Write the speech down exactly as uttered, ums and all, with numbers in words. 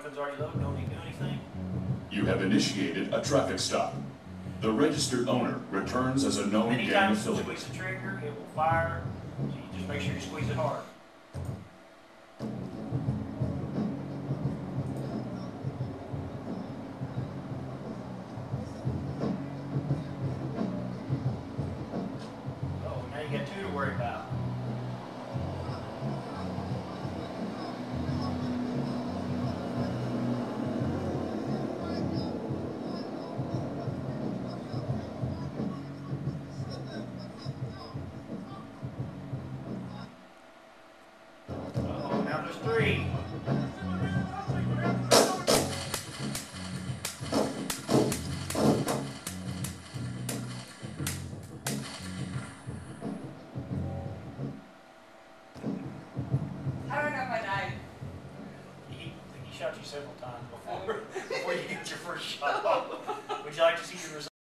weapon's already loaded, don't need to do anything. You have initiated a traffic stop. The registered owner returns as a known gang Anytime you affiliate. squeeze the trigger, it will fire. So you just make sure you squeeze it hard. Oh, now you got two to worry about. Now there's three. How do I know if I died? He, he shot you several times before, before you get your first shot off.